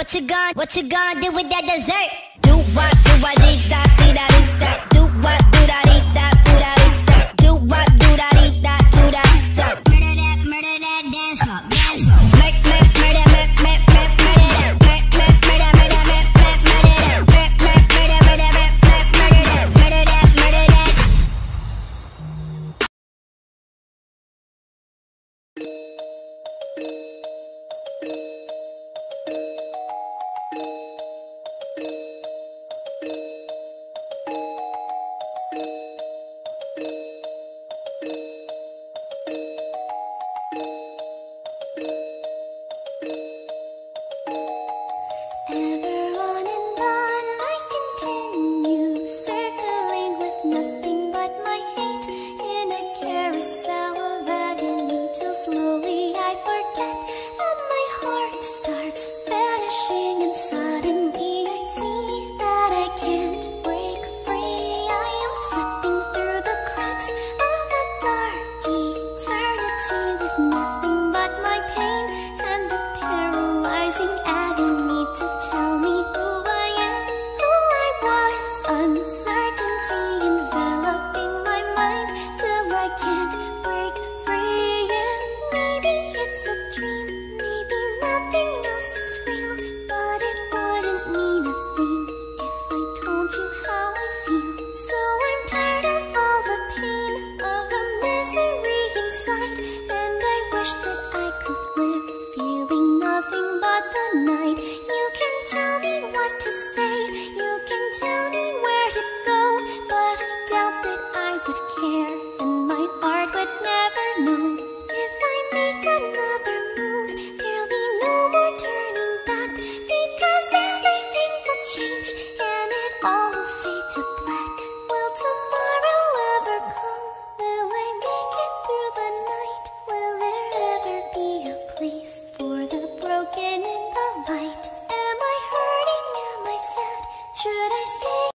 what you gonna do with that dessert? Do what, dee da, dee da, dee da. Do what, do da, dee da, do da, dee da. Do what, do da, dee da, do da, da. Murder that, dance up, dance up. Make, murder that, murder that, murder that, murder that, murder that, murder that.